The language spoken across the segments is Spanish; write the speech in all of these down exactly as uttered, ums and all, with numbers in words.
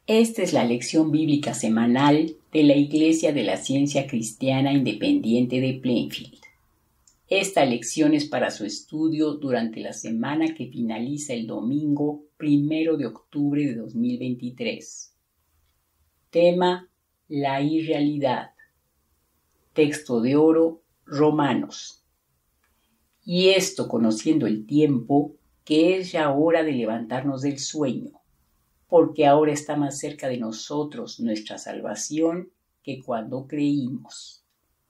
Esta es la lección bíblica semanal de la Iglesia de la Ciencia Cristiana Independiente de Plainfield. Esta lección es para su estudio durante la semana que finaliza el domingo primero de octubre de dos mil veintitrés. Tema: la irrealidad. Texto de oro: Romanos. Y esto conociendo el tiempo, que es ya hora de levantarnos del sueño, porque ahora está más cerca de nosotros nuestra salvación que cuando creímos.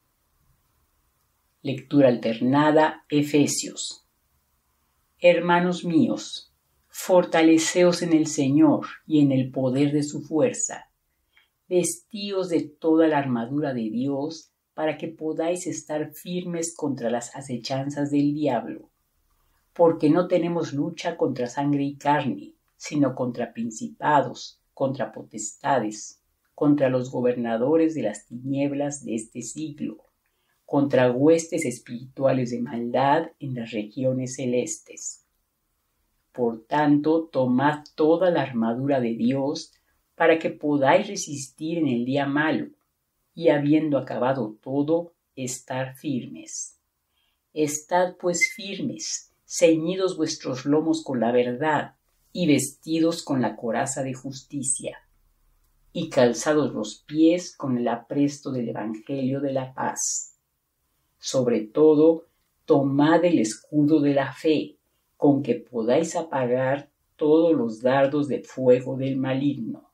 Lectura alternada, Efesios. Hermanos míos, fortaleceos en el Señor y en el poder de su fuerza. Vestíos de toda la armadura de Dios para que podáis estar firmes contra las acechanzas del diablo. Porque no tenemos lucha contra sangre y carne, sino contra principados, contra potestades, contra los gobernadores de las tinieblas de este siglo, contra huestes espirituales de maldad en las regiones celestes. Por tanto, tomad toda la armadura de Dios para que podáis resistir en el día malo, y habiendo acabado todo, estar firmes. Estad pues firmes, ceñidos vuestros lomos con la verdad, y vestidos con la coraza de justicia, y calzados los pies con el apresto del Evangelio de la paz. Sobre todo, tomad el escudo de la fe, con que podáis apagar todos los dardos de fuego del maligno.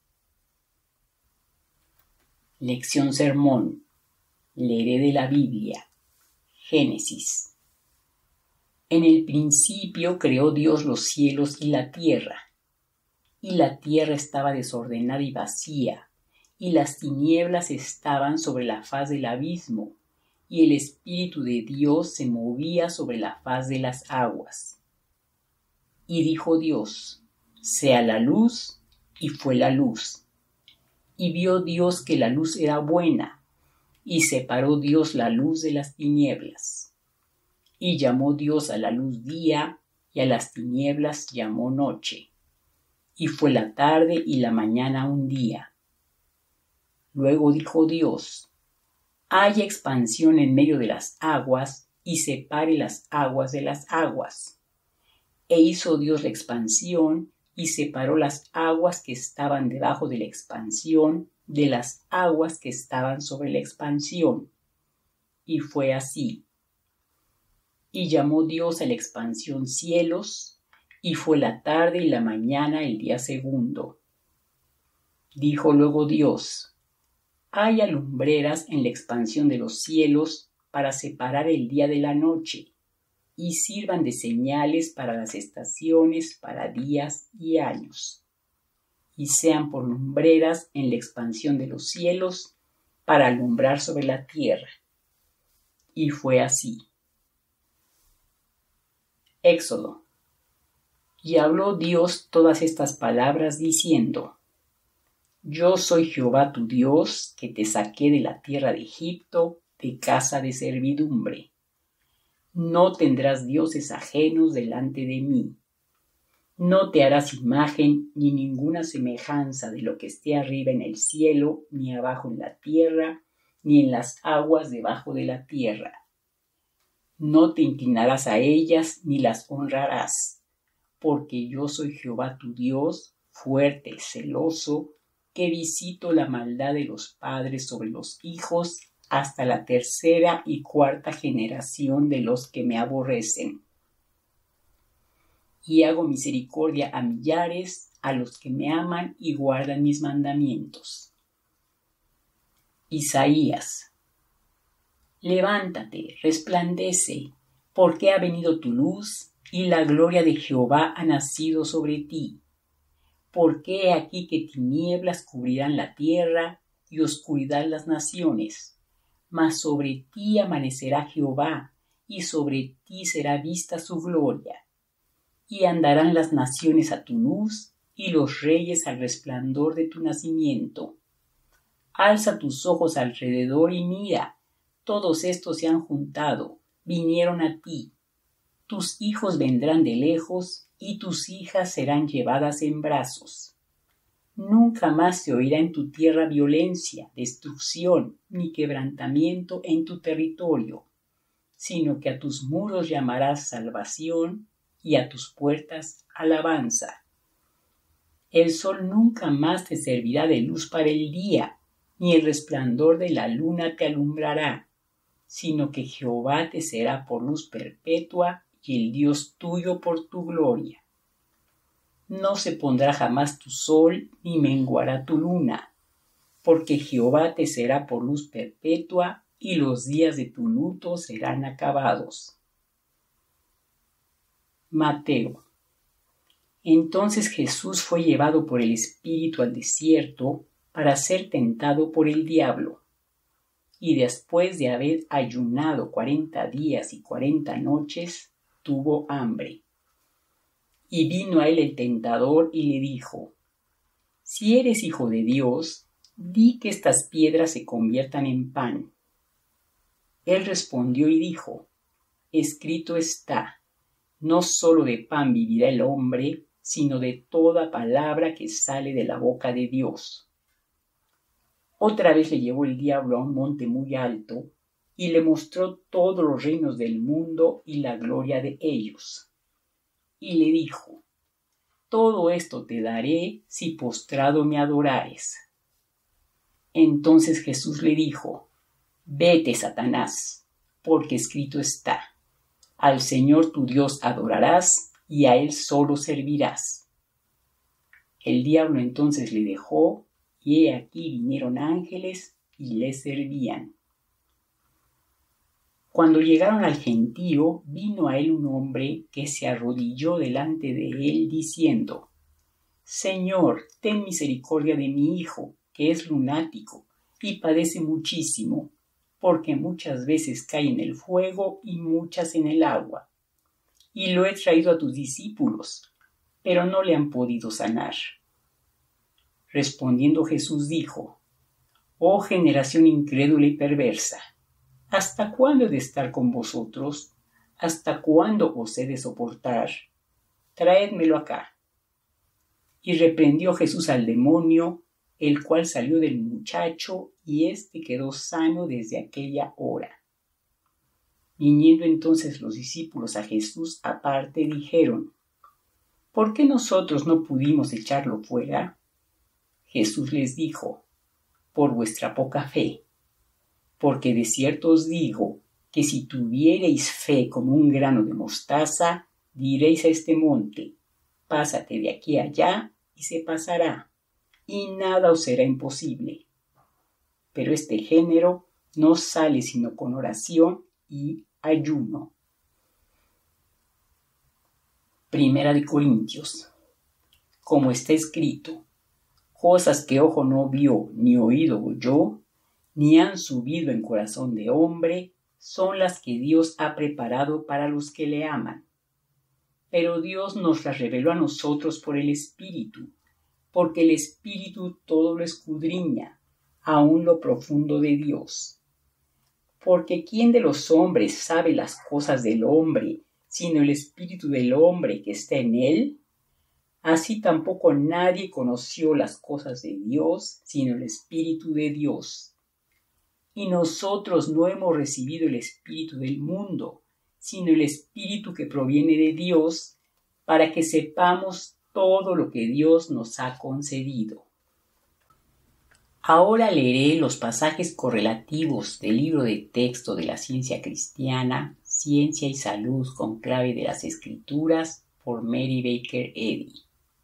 Lección sermón. Leeré de la Biblia. Génesis. En el principio creó Dios los cielos y la tierra, y la tierra estaba desordenada y vacía, y las tinieblas estaban sobre la faz del abismo, y el Espíritu de Dios se movía sobre la faz de las aguas. Y dijo Dios: sea la luz, y fue la luz. Y vio Dios que la luz era buena, y separó Dios la luz de las tinieblas. Y llamó Dios a la luz día, y a las tinieblas llamó noche. Y fue la tarde y la mañana un día. Luego dijo Dios: haya expansión en medio de las aguas, y separe las aguas de las aguas. E hizo Dios la expansión, y separó las aguas que estaban debajo de la expansión de las aguas que estaban sobre la expansión. Y fue así. Y llamó Dios a la expansión cielos, y fue la tarde y la mañana el día segundo. Dijo luego Dios: haya lumbreras en la expansión de los cielos para separar el día de la noche, y sirvan de señales para las estaciones, para días y años, y sean por lumbreras en la expansión de los cielos para alumbrar sobre la tierra. Y fue así. Éxodo. Y habló Dios todas estas palabras diciendo: yo soy Jehová tu Dios, que te saqué de la tierra de Egipto, de casa de servidumbre. No tendrás dioses ajenos delante de mí. No te harás imagen ni ninguna semejanza de lo que esté arriba en el cielo, ni abajo en la tierra, ni en las aguas debajo de la tierra. No te inclinarás a ellas ni las honrarás, porque yo soy Jehová tu Dios, fuerte, celoso, que visito la maldad de los padres sobre los hijos hasta la tercera y cuarta generación de los que me aborrecen. Y hago misericordia a millares, a los que me aman y guardan mis mandamientos. Isaías. Levántate, resplandece, porque ha venido tu luz, y la gloria de Jehová ha nacido sobre ti. Porque he aquí que tinieblas cubrirán la tierra, y oscuridad las naciones. Mas sobre ti amanecerá Jehová, y sobre ti será vista su gloria. Y andarán las naciones a tu luz, y los reyes al resplandor de tu nacimiento. Alza tus ojos alrededor y mira, todos estos se han juntado, vinieron a ti. Tus hijos vendrán de lejos, y tus hijas serán llevadas en brazos. Nunca más se oirá en tu tierra violencia, destrucción, ni quebrantamiento en tu territorio, sino que a tus muros llamarás salvación y a tus puertas alabanza. El sol nunca más te servirá de luz para el día, ni el resplandor de la luna te alumbrará, sino que Jehová te será por luz perpetua y el Dios tuyo por tu gloria. No se pondrá jamás tu sol, ni menguará tu luna, porque Jehová te será por luz perpetua, y los días de tu luto serán acabados. Mateo. Entonces Jesús fue llevado por el Espíritu al desierto para ser tentado por el diablo. Y después de haber ayunado cuarenta días y cuarenta noches, tuvo hambre. Y vino a él el tentador y le dijo: Si eres hijo de Dios, di que estas piedras se conviertan en pan. Él respondió y dijo: Escrito está, no solo de pan vivirá el hombre, sino de toda palabra que sale de la boca de Dios. Otra vez le llevó el diablo a un monte muy alto, y le mostró todos los reinos del mundo y la gloria de ellos. Y le dijo: Todo esto te daré si postrado me adorares. Entonces Jesús le dijo: Vete, Satanás, porque escrito está: Al Señor tu Dios adorarás, y a Él solo servirás. El diablo entonces le dejó, y he aquí vinieron ángeles y le servían. Cuando llegaron al gentío, vino a él un hombre que se arrodilló delante de él, diciendo: Señor, ten misericordia de mi hijo, que es lunático, y padece muchísimo, porque muchas veces cae en el fuego y muchas en el agua. Y lo he traído a tus discípulos, pero no le han podido sanar. Respondiendo Jesús dijo: Oh generación incrédula y perversa, ¿hasta cuándo he de estar con vosotros? ¿Hasta cuándo os he de soportar? Traédmelo acá. Y reprendió Jesús al demonio, el cual salió del muchacho, y éste quedó sano desde aquella hora. Viniendo entonces los discípulos a Jesús aparte, dijeron: ¿Por qué nosotros no pudimos echarlo fuera? Jesús les dijo: Por vuestra poca fe. Porque de cierto os digo que si tuviereis fe como un grano de mostaza, diréis a este monte: Pásate de aquí allá, y se pasará, y nada os será imposible. Pero este género no sale sino con oración y ayuno. Primera de Corintios. Como está escrito: Cosas que ojo no vio, ni oído oyó, ni han subido en corazón de hombre, son las que Dios ha preparado para los que le aman. Pero Dios nos las reveló a nosotros por el Espíritu, porque el Espíritu todo lo escudriña, aun lo profundo de Dios. Porque ¿quién de los hombres sabe las cosas del hombre, sino el Espíritu del hombre que está en él? Así tampoco nadie conoció las cosas de Dios, sino el Espíritu de Dios. Y nosotros no hemos recibido el Espíritu del mundo, sino el Espíritu que proviene de Dios, para que sepamos todo lo que Dios nos ha concedido. Ahora leeré los pasajes correlativos del libro de texto de la ciencia cristiana, Ciencia y Salud con clave de las Escrituras, por Mary Baker Eddy.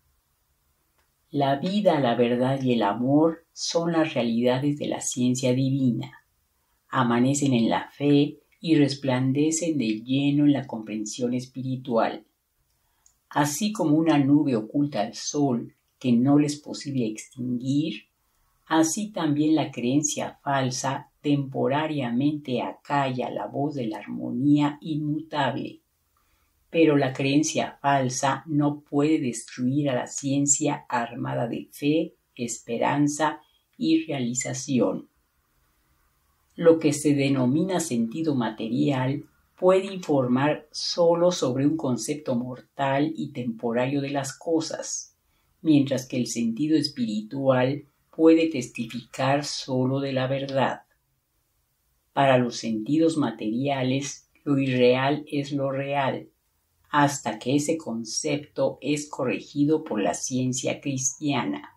La vida, la verdad y el amor son las realidades de la ciencia divina. Amanecen en la fe y resplandecen de lleno en la comprensión espiritual. Así como una nube oculta al sol que no le es posible extinguir, así también la creencia falsa temporariamente acalla la voz de la armonía inmutable. Pero la creencia falsa no puede destruir a la ciencia armada de fe, esperanza y realización. Lo que se denomina sentido material puede informar solo sobre un concepto mortal y temporario de las cosas, mientras que el sentido espiritual puede testificar solo de la verdad. Para los sentidos materiales, lo irreal es lo real, hasta que ese concepto es corregido por la ciencia cristiana.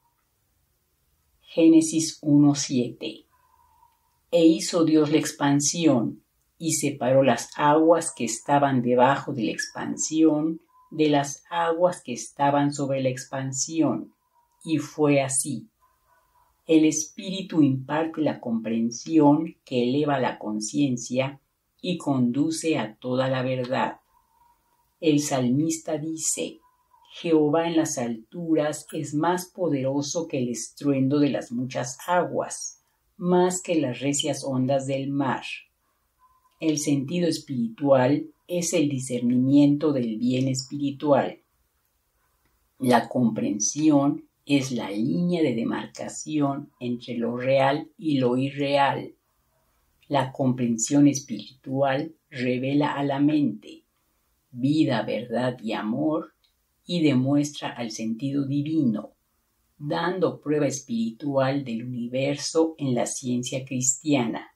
Génesis uno siete. E hizo Dios la expansión, y separó las aguas que estaban debajo de la expansión de las aguas que estaban sobre la expansión, y fue así. El Espíritu imparte la comprensión que eleva la conciencia y conduce a toda la verdad. El salmista dice: Jehová en las alturas es más poderoso que el estruendo de las muchas aguas, más que las recias ondas del mar. El sentido espiritual es el discernimiento del bien espiritual. La comprensión es la línea de demarcación entre lo real y lo irreal. La comprensión espiritual revela a la mente vida, verdad y amor y demuestra al sentido divino, dando prueba espiritual del universo en la ciencia cristiana.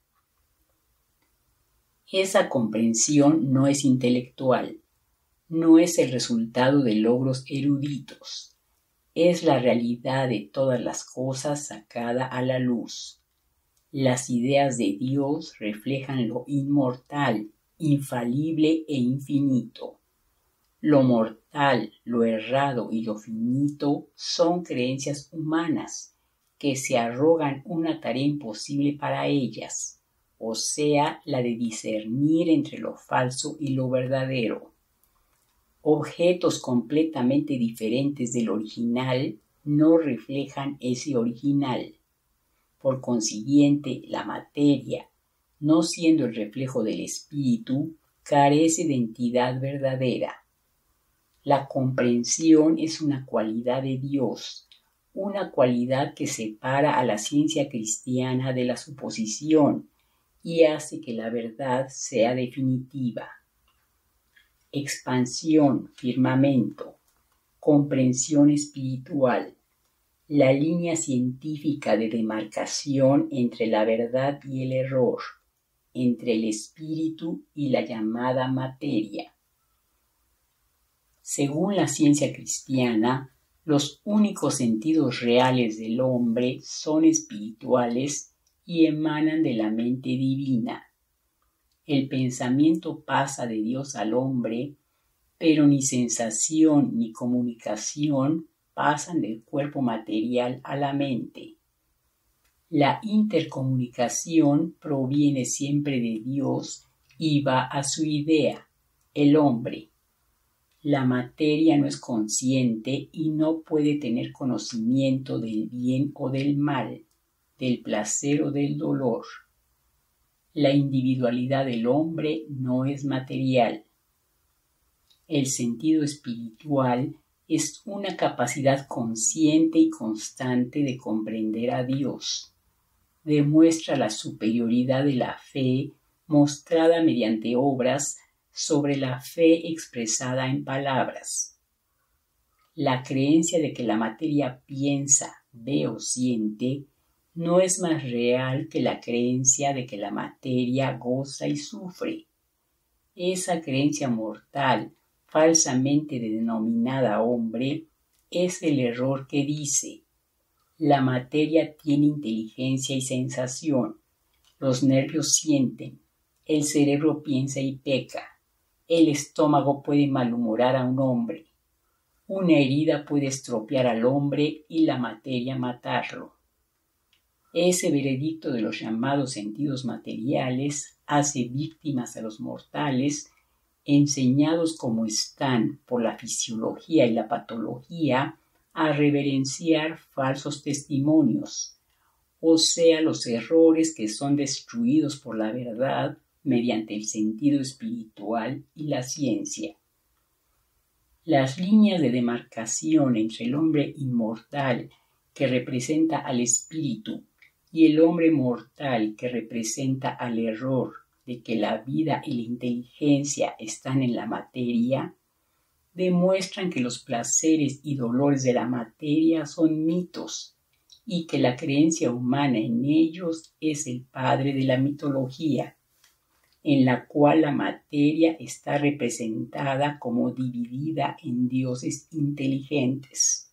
Esa comprensión no es intelectual, no es el resultado de logros eruditos, es la realidad de todas las cosas sacada a la luz. Las ideas de Dios reflejan lo inmortal, infalible e infinito. Lo mortal, lo errado y lo finito son creencias humanas que se arrogan una tarea imposible para ellas, o sea, la de discernir entre lo falso y lo verdadero. Objetos completamente diferentes del original no reflejan ese original. Por consiguiente, la materia, no siendo el reflejo del espíritu, carece de entidad verdadera. La comprensión es una cualidad de Dios, una cualidad que separa a la ciencia cristiana de la suposición y hace que la verdad sea definitiva. Expansión, firmamento, comprensión espiritual, la línea científica de demarcación entre la verdad y el error, entre el espíritu y la llamada materia. Según la ciencia cristiana, los únicos sentidos reales del hombre son espirituales y emanan de la mente divina. El pensamiento pasa de Dios al hombre, pero ni sensación ni comunicación pasan del cuerpo material a la mente. La intercomunicación proviene siempre de Dios y va a su idea, el hombre. La materia no es consciente y no puede tener conocimiento del bien o del mal, del placer o del dolor. La individualidad del hombre no es material. El sentido espiritual es una capacidad consciente y constante de comprender a Dios. Demuestra la superioridad de la fe mostrada mediante obras sobre la fe expresada en palabras. La creencia de que la materia piensa, ve o siente no es más real que la creencia de que la materia goza y sufre. Esa creencia mortal, falsamente denominada hombre, es el error que dice: la materia tiene inteligencia y sensación, los nervios sienten, el cerebro piensa y peca, el estómago puede malhumorar a un hombre, una herida puede estropear al hombre y la materia matarlo. Ese veredicto de los llamados sentidos materiales hace víctimas a los mortales, enseñados como están por la fisiología y la patología a reverenciar falsos testimonios, o sea, los errores que son destruidos por la verdad mediante el sentido espiritual y la ciencia. Las líneas de demarcación entre el hombre inmortal, que representa al espíritu, y el hombre mortal, que representa al error de que la vida y la inteligencia están en la materia, demuestran que los placeres y dolores de la materia son mitos y que la creencia humana en ellos es el padre de la mitología, en la cual la materia está representada como dividida en dioses inteligentes.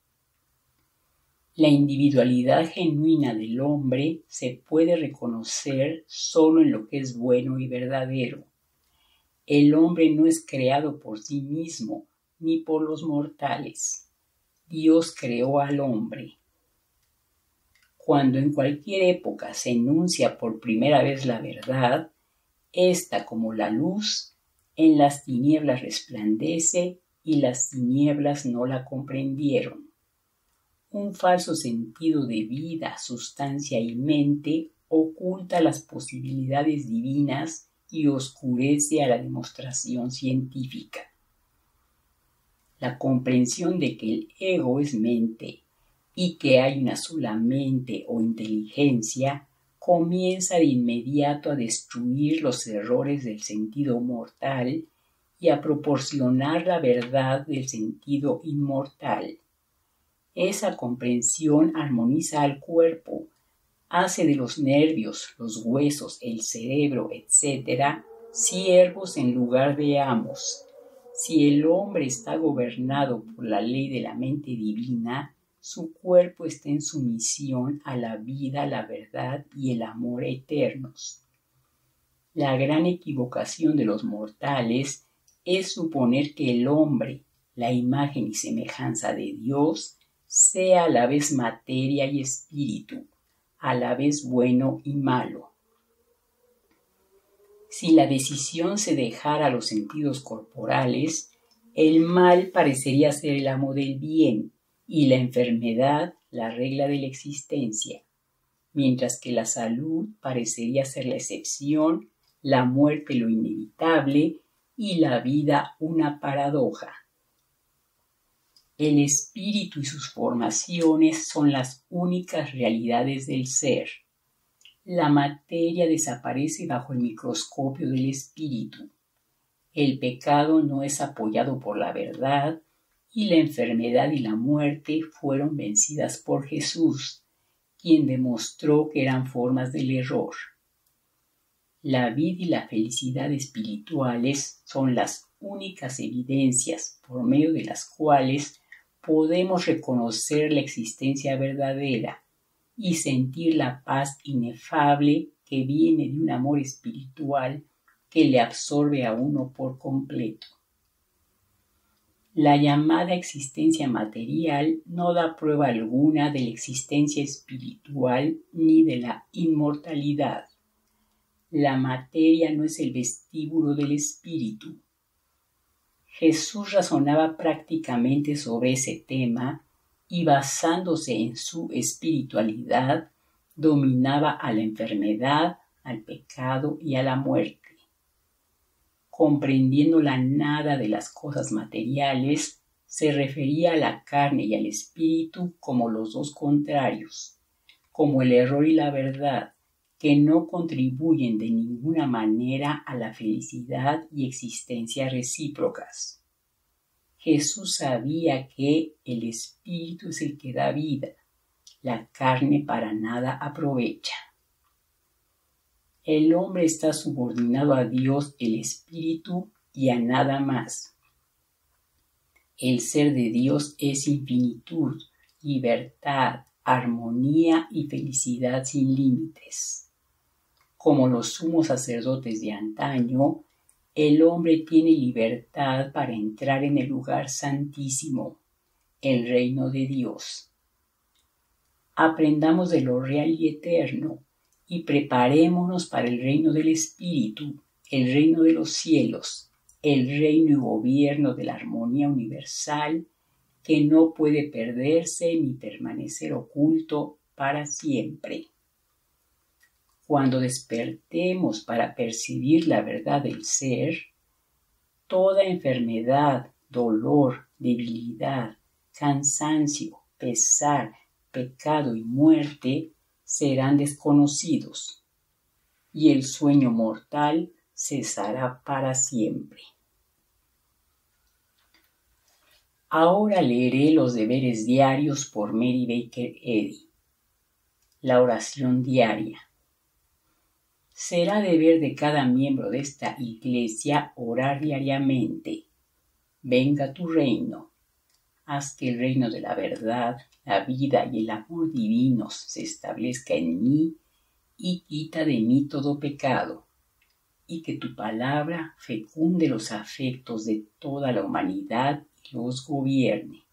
La individualidad genuina del hombre se puede reconocer solo en lo que es bueno y verdadero. El hombre no es creado por sí mismo ni por los mortales. Dios creó al hombre. Cuando en cualquier época se enuncia por primera vez la verdad, ésta, como la luz, en las tinieblas resplandece y las tinieblas no la comprendieron. Un falso sentido de vida, sustancia y mente oculta las posibilidades divinas y oscurece a la demostración científica. La comprensión de que el ego es mente y que hay una sola mente o inteligencia comienza de inmediato a destruir los errores del sentido mortal y a proporcionar la verdad del sentido inmortal. Esa comprensión armoniza al cuerpo, hace de los nervios, los huesos, el cerebro, etcétera, siervos en lugar de amos. Si el hombre está gobernado por la ley de la mente divina, su cuerpo está en sumisión a la vida, la verdad y el amor eternos. La gran equivocación de los mortales es suponer que el hombre, la imagen y semejanza de Dios, sea a la vez materia y espíritu, a la vez bueno y malo. Si la decisión se dejara a los sentidos corporales, el mal parecería ser el amo del bien y la enfermedad la regla de la existencia, mientras que la salud parecería ser la excepción, la muerte lo inevitable y la vida una paradoja. El espíritu y sus formaciones son las únicas realidades del ser. La materia desaparece bajo el microscopio del espíritu. El pecado no es apoyado por la verdad y la enfermedad y la muerte fueron vencidas por Jesús, quien demostró que eran formas del error. La vida y la felicidad espirituales son las únicas evidencias por medio de las cuales podemos reconocer la existencia verdadera y sentir la paz inefable que viene de un amor espiritual que le absorbe a uno por completo. La llamada existencia material no da prueba alguna de la existencia espiritual ni de la inmortalidad. La materia no es el vestíbulo del espíritu. Jesús razonaba prácticamente sobre ese tema y basándose en su espiritualidad, dominaba a la enfermedad, al pecado y a la muerte. Comprendiendo la nada de las cosas materiales, se refería a la carne y al espíritu como los dos contrarios, como el error y la verdad, que no contribuyen de ninguna manera a la felicidad y existencia recíprocas. Jesús sabía que el espíritu es el que da vida, la carne para nada aprovecha. El hombre está subordinado a Dios, el espíritu, y a nada más. El ser de Dios es infinitud, libertad, armonía y felicidad sin límites. Como los sumos sacerdotes de antaño, el hombre tiene libertad para entrar en el lugar santísimo, el reino de Dios. Aprendamos de lo real y eterno y preparémonos para el reino del Espíritu, el reino de los cielos, el reino y gobierno de la armonía universal que no puede perderse ni permanecer oculto para siempre. Cuando despertemos para percibir la verdad del ser, toda enfermedad, dolor, debilidad, cansancio, pesar, pecado y muerte serán desconocidos, y el sueño mortal cesará para siempre. Ahora leeré los deberes diarios por Mary Baker Eddy. La oración diaria. Será deber de cada miembro de esta iglesia orar diariamente. Venga tu reino. Haz que el reino de la verdad, la vida y el amor divinos se establezca en mí y quita de mí todo pecado, y que tu palabra fecunde los afectos de toda la humanidad y los gobierne.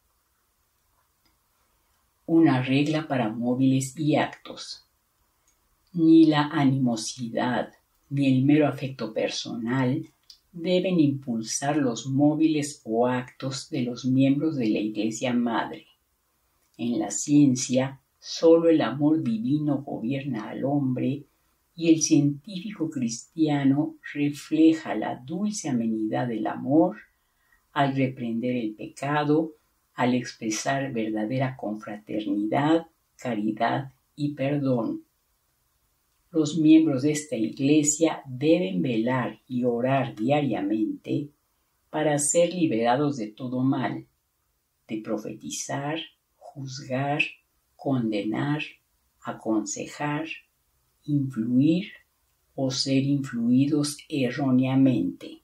Una regla para móviles y actos. Ni la animosidad ni el mero afecto personal deben impulsar los móviles o actos de los miembros de la Iglesia Madre. En la ciencia, solo el amor divino gobierna al hombre y el científico cristiano refleja la dulce amenidad del amor al reprender el pecado, al expresar verdadera confraternidad, caridad y perdón. Los miembros de esta iglesia deben velar y orar diariamente para ser liberados de todo mal, de profetizar, juzgar, condenar, aconsejar, influir o ser influidos erróneamente.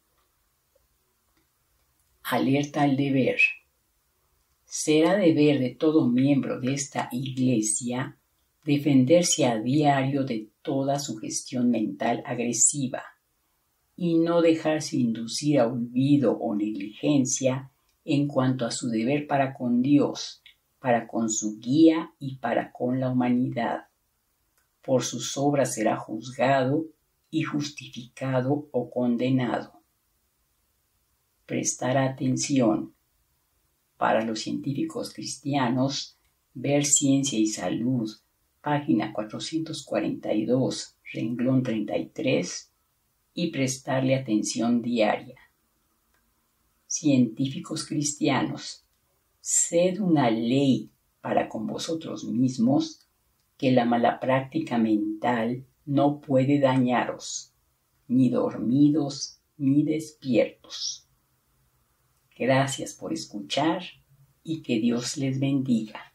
Alerta al deber. Será deber de todo miembro de esta iglesia defenderse a diario de toda sugestión mental agresiva y no dejarse inducir a olvido o negligencia en cuanto a su deber para con Dios, para con su guía y para con la humanidad. Por sus obras será juzgado y justificado o condenado. Prestar atención. Para los científicos cristianos, ver Ciencia y Salud, página cuatrocientos cuarenta y dos, renglón treinta y tres, y prestarle atención diaria. Científicos cristianos, sed una ley para con vosotros mismos, que la mala práctica mental no puede dañaros, ni dormidos ni despiertos. Gracias por escuchar y que Dios les bendiga.